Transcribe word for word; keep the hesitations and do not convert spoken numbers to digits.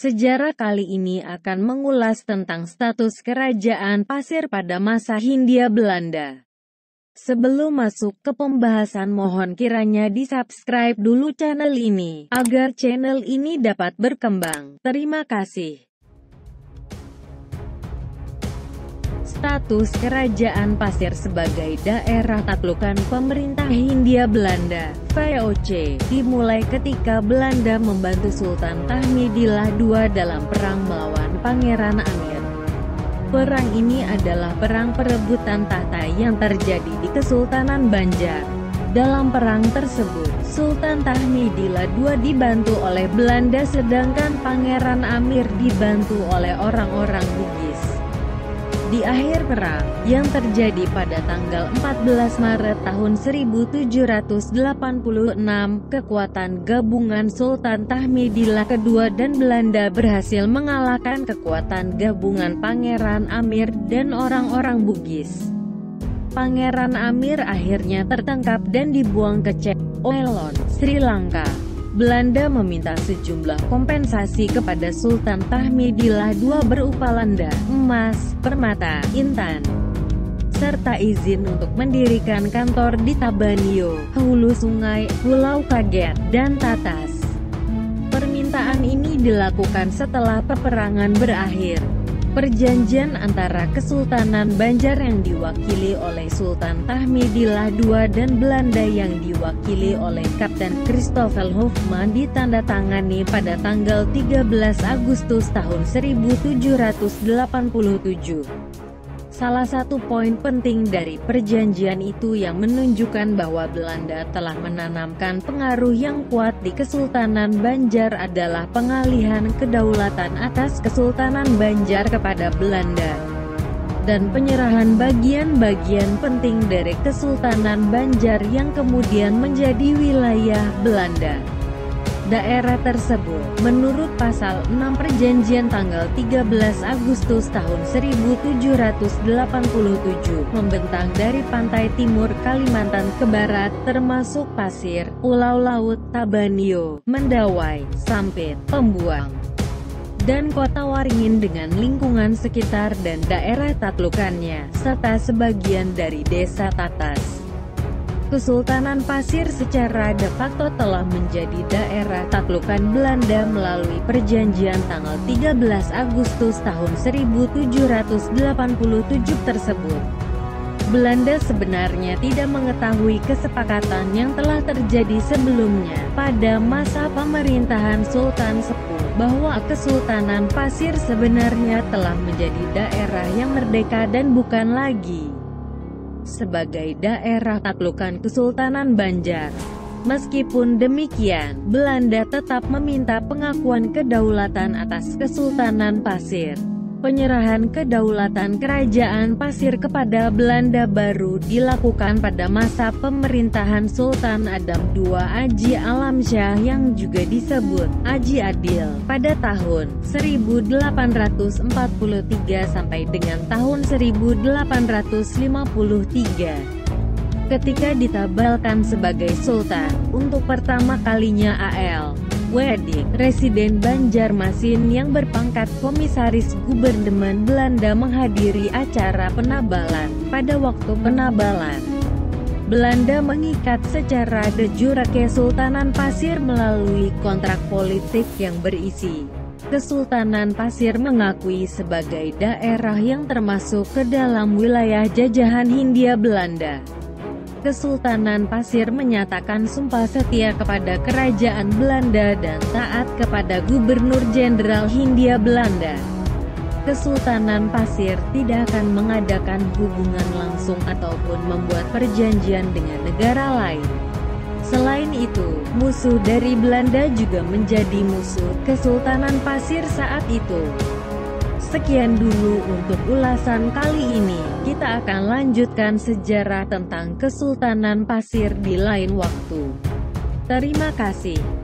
Sejarah kali ini akan mengulas tentang status Kerajaan Pasir pada masa Hindia Belanda. Sebelum masuk ke pembahasan, mohon kiranya di-subscribe dulu channel ini, agar channel ini dapat berkembang. Terima kasih. Status Kerajaan Pasir sebagai daerah taklukan pemerintah Hindia Belanda, V O C, dimulai ketika Belanda membantu Sultan Tahmidillah kedua dalam perang melawan Pangeran Amir. Perang ini adalah perang perebutan tahta yang terjadi di Kesultanan Banjar. Dalam perang tersebut, Sultan Tahmidillah kedua dibantu oleh Belanda sedangkan Pangeran Amir dibantu oleh orang-orang Bugis. Di akhir perang, yang terjadi pada tanggal empat belas Maret tahun seribu tujuh ratus delapan puluh enam, kekuatan gabungan Sultan Tahmidillah kedua dan Belanda berhasil mengalahkan kekuatan gabungan Pangeran Amir dan orang-orang Bugis. Pangeran Amir akhirnya tertangkap dan dibuang ke Ceylon, Sri Lanka. Belanda meminta sejumlah kompensasi kepada Sultan Tahmidillah kedua berupa landa, emas, permata, intan, serta izin untuk mendirikan kantor di Tabanio, hulu sungai, Pulau Kaget, dan Tatas. Permintaan ini dilakukan setelah peperangan berakhir. Perjanjian antara Kesultanan Banjar yang diwakili oleh Sultan Tahmidillah kedua dan Belanda yang diwakili oleh Kapten Christoffel Hofman ditandatangani pada tanggal tiga belas Agustus tahun seribu tujuh ratus delapan puluh tujuh. Salah satu poin penting dari perjanjian itu yang menunjukkan bahwa Belanda telah menanamkan pengaruh yang kuat di Kesultanan Banjar adalah pengalihan kedaulatan atas Kesultanan Banjar kepada Belanda, dan penyerahan bagian-bagian penting dari Kesultanan Banjar yang kemudian menjadi wilayah Belanda. Daerah tersebut, menurut pasal enam Perjanjian tanggal tiga belas Agustus tahun seribu tujuh ratus delapan puluh tujuh, membentang dari pantai timur Kalimantan ke barat, termasuk Pasir, Pulau Laut, Tabanio, Mendawai, Sampit, Pembuang, dan Kota Waringin dengan lingkungan sekitar dan daerah taklukannya, serta sebagian dari desa Tatas. Kesultanan Pasir secara de facto telah menjadi daerah taklukan Belanda melalui perjanjian tanggal tiga belas Agustus tahun seribu tujuh ratus delapan puluh tujuh tersebut. Belanda sebenarnya tidak mengetahui kesepakatan yang telah terjadi sebelumnya, pada masa pemerintahan Sultan Sepuh, bahwa Kesultanan Pasir sebenarnya telah menjadi daerah yang merdeka dan bukan lagi sebagai daerah taklukan Kesultanan Banjar. Meskipun demikian, Belanda tetap meminta pengakuan kedaulatan atas Kesultanan Pasir. Penyerahan kedaulatan Kerajaan Pasir kepada Belanda baru dilakukan pada masa pemerintahan Sultan Adam kedua Aji Alamsyah yang juga disebut Aji Adil, pada tahun seribu delapan ratus empat puluh tiga sampai dengan tahun seribu delapan ratus lima puluh tiga. Ketika ditabalkan sebagai Sultan, untuk pertama kalinya A L Wedik, Residen Banjarmasin yang berpangkat Komisaris Gubernemen Belanda menghadiri acara penabalan. Pada waktu penabalan, Belanda mengikat secara de jure Kesultanan Pasir melalui kontrak politik yang berisi Kesultanan Pasir mengakui sebagai daerah yang termasuk ke dalam wilayah jajahan Hindia Belanda. Kesultanan Pasir menyatakan sumpah setia kepada Kerajaan Belanda dan taat kepada Gubernur Jenderal Hindia Belanda. Kesultanan Pasir tidak akan mengadakan hubungan langsung ataupun membuat perjanjian dengan negara lain. Selain itu, musuh dari Belanda juga menjadi musuh Kesultanan Pasir saat itu. Sekian dulu untuk ulasan kali ini, kita akan lanjutkan sejarah tentang Kesultanan Pasir di lain waktu. Terima kasih.